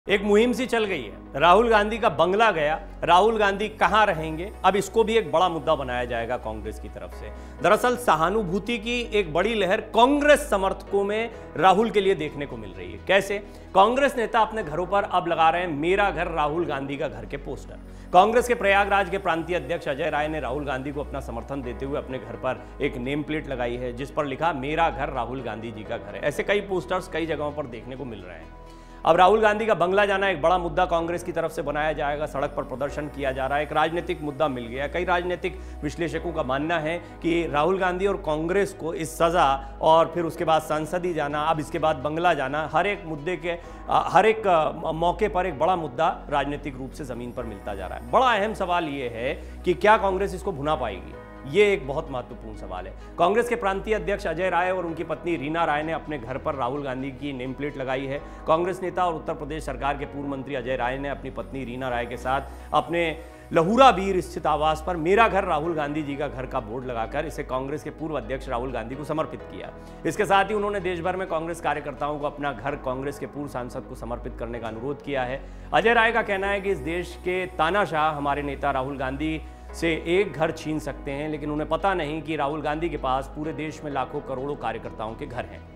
एक मुहिम सी चल गई है। राहुल गांधी का बंगला गया, राहुल गांधी कहां रहेंगे, अब इसको भी एक बड़ा मुद्दा बनाया जाएगा कांग्रेस की तरफ से। दरअसल सहानुभूति की एक बड़ी लहर कांग्रेस समर्थकों में राहुल के लिए देखने को मिल रही है। कैसे? कांग्रेस नेता अपने घरों पर अब लगा रहे हैं मेरा घर राहुल गांधी का घर के पोस्टर। कांग्रेस के प्रयागराज के प्रांतीय अध्यक्ष अजय राय ने राहुल गांधी को अपना समर्थन देते हुए अपने घर पर एक नेम प्लेट लगाई है जिस पर लिखा मेरा घर राहुल गांधी जी का घर है। ऐसे कई पोस्टर्स कई जगहों पर देखने को मिल रहे हैं। अब राहुल गांधी का बंगला जाना एक बड़ा मुद्दा कांग्रेस की तरफ से बनाया जाएगा। सड़क पर प्रदर्शन किया जा रहा है, एक राजनीतिक मुद्दा मिल गया। कई राजनीतिक विश्लेषकों का मानना है कि राहुल गांधी और कांग्रेस को इस सजा और फिर उसके बाद संसदीय जाना, अब इसके बाद बंगला जाना, हर एक मुद्दे के हर एक मौके पर एक बड़ा मुद्दा राजनीतिक रूप से जमीन पर मिलता जा रहा है। बड़ा अहम सवाल ये है कि क्या कांग्रेस इसको भुना पाएगी? ये एक बहुत महत्वपूर्ण सवाल है। कांग्रेस के प्रांतीय अध्यक्ष अजय राय और उनकी पत्नी रीना राय ने अपने घर पर राहुल गांधी की नेम प्लेट लगाई है। कांग्रेस नेता और उत्तर प्रदेश सरकार के पूर्व मंत्री अजय राय ने अपनी पत्नी रीना राय के साथ अपने लहुरा बीर स्थित आवास पर मेरा घर राहुल गांधी जी का घर का बोर्ड लगाकर इसे कांग्रेस के पूर्व अध्यक्ष राहुल गांधी को समर्पित किया। इसके साथ ही उन्होंने देश भर में कांग्रेस कार्यकर्ताओं को अपना घर कांग्रेस के पूर्व सांसद को समर्पित करने का अनुरोध किया है। अजय राय का कहना है कि इस देश के तानाशाह हमारे नेता राहुल गांधी से एक घर छीन सकते हैं, लेकिन उन्हें पता नहीं कि राहुल गांधी के पास पूरे देश में लाखों करोड़ों कार्यकर्ताओं के घर हैं।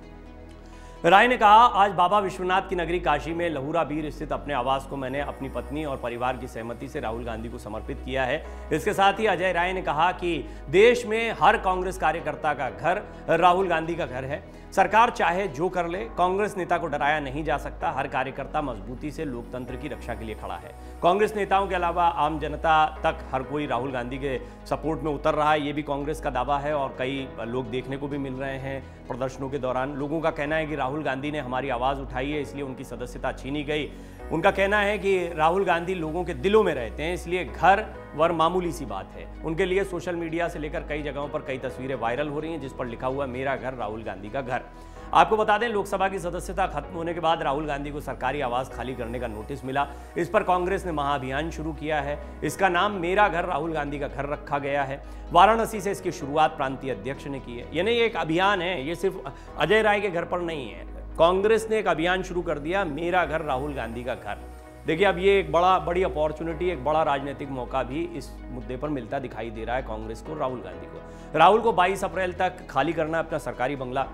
राय ने कहा, आज बाबा विश्वनाथ की नगरी काशी में लहुरा बीर स्थित अपने आवास को मैंने अपनी पत्नी और परिवार की सहमति से राहुल गांधी को समर्पित किया है। इसके साथ ही अजय राय ने कहा कि देश में हर कांग्रेस कार्यकर्ता का घर राहुल गांधी का घर है। सरकार चाहे जो कर ले, कांग्रेस नेता को डराया नहीं जा सकता। हर कार्यकर्ता मजबूती से लोकतंत्र की रक्षा के लिए खड़ा है। कांग्रेस नेताओं के अलावा आम जनता तक हर कोई राहुल गांधी के सपोर्ट में उतर रहा है, ये भी कांग्रेस का दावा है और कई लोग देखने को भी मिल रहे हैं प्रदर्शनों के दौरान। लोगों का कहना है कि राहुल गांधी ने हमारी आवाज़ उठाई है इसलिए उनकी सदस्यता छीनी गई। उनका कहना है कि राहुल गांधी लोगों के दिलों में रहते हैं, इसलिए घर वर मामूली सी बात है। उनके लिए सोशल मीडिया से लेकर कई जगहों पर कई तस्वीरें वायरल हो रही हैं जिस पर लिखा हुआ मेरा घर राहुल गांधी का घर। आपको बता दें, लोकसभा की सदस्यता खत्म होने के बाद राहुल गांधी को सरकारी आवास खाली करने का नोटिस मिला। इस पर कांग्रेस ने महाअभियान शुरू किया है। इसका नाम मेरा घर राहुल गांधी का घर रखा गया है। वाराणसी से इसकी शुरुआत प्रांतीय अध्यक्ष ने की है। यानी ये एक अभियान है, ये सिर्फ अजय राय के घर पर नहीं है। कांग्रेस ने एक अभियान शुरू कर दिया, मेरा घर राहुल गांधी का घर। देखिए, अब ये एक बड़ी अपॉर्चुनिटी, एक बड़ा राजनीतिक मौका भी इस मुद्दे पर मिलता दिखाई दे रहा है कांग्रेस को, राहुल गांधी को। राहुल को 22 अप्रैल तक खाली करना है अपना सरकारी बंगला।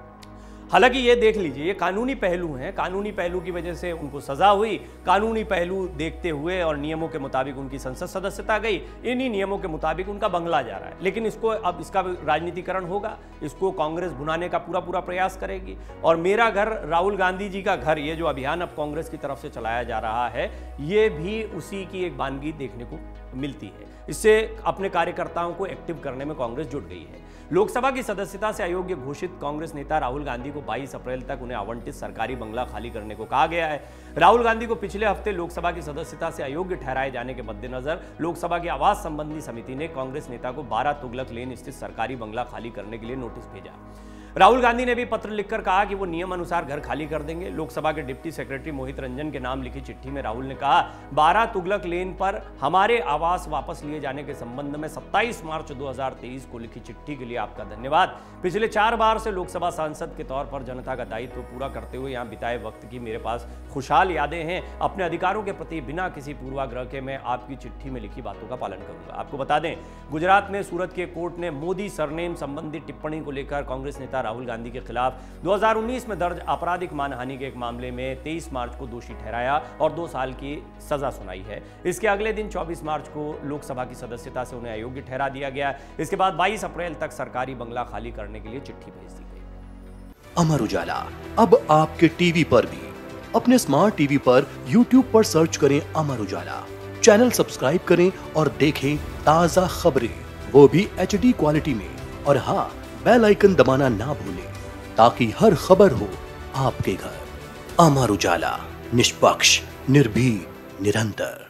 हालांकि ये देख लीजिए, ये कानूनी पहलू हैं। कानूनी पहलू की वजह से उनको सजा हुई। कानूनी पहलू देखते हुए और नियमों के मुताबिक उनकी संसद सदस्यता गई। इन्हीं नियमों के मुताबिक उनका बंगला जा रहा है। लेकिन इसको अब इसका राजनीतिकरण होगा, इसको कांग्रेस भुनाने का पूरा प्रयास करेगी। और मेरा घर राहुल गांधी जी का घर, ये जो अभियान अब कांग्रेस की तरफ से चलाया जा रहा है, ये भी उसी की एक वानगी देखने को मिलती है। इससे अपने कार्यकर्ताओं को एक्टिव करने में कांग्रेस जुट गई है। लोकसभा की सदस्यता से अयोग्य घोषित कांग्रेस नेता राहुल गांधी को 22 अप्रैल तक उन्हें आवंटित सरकारी बंगला खाली करने को कहा गया है। राहुल गांधी को पिछले हफ्ते लोकसभा की सदस्यता से अयोग्य ठहराए जाने के मद्देनजर लोकसभा की आवास संबंधी समिति ने कांग्रेस नेता को 12 तुगलक लेन स्थित सरकारी बंगला खाली करने के लिए नोटिस भेजा। राहुल गांधी ने भी पत्र लिखकर कहा कि वो नियम अनुसार घर खाली कर देंगे। लोकसभा के डिप्टी सेक्रेटरी मोहित रंजन के नाम लिखी चिट्ठी में राहुल ने कहा, 12 तुगलक लेन पर हमारे आवास वापस लिए जाने के संबंध में 27 मार्च 2023 को लिखी चिट्ठी के लिए आपका धन्यवाद। पिछले 4 बार से लोकसभा सांसद के तौर पर जनता का दायित्व पूरा करते हुए यहाँ बिताए वक्त की मेरे पास खुशहाल यादें हैं। अपने अधिकारों के प्रति बिना किसी पूर्वाग्रह के मैं आपकी चिट्ठी में लिखी बातों का पालन करूंगा। आपको बता दें, गुजरात में सूरत के कोर्ट ने मोदी सरनेम संबंधी टिप्पणी को लेकर कांग्रेस नेता राहुल गांधी के खिलाफ 2019 में दर्ज आपराधिक मानहानि के एक मामले में 23 मार्च को दोषी ठहराया और 2 साल की सजा सुनाई है। इसके अगले दिन 24 मार्च को लोकसभा की सदस्यता से उन्हें अयोग्य ठहरा दिया गया। इसके बाद 22 अप्रैल तक सरकारी बंगला खाली करने के लिए चिट्ठी भेज दी गई। अमर उजाला अब आपके टीवी पर भी। अपने स्मार्ट टीवी पर YouTube पर सर्च करें अमर उजाला, चैनल सब्सक्राइब करें और देखें ताजा खबरें, वो भी HD क्वालिटी में। और हाँ, बेल आइकन दबाना ना भूलें ताकि हर खबर हो आपके घर। अमर उजाला, निष्पक्ष, निर्भीक, निरंतर।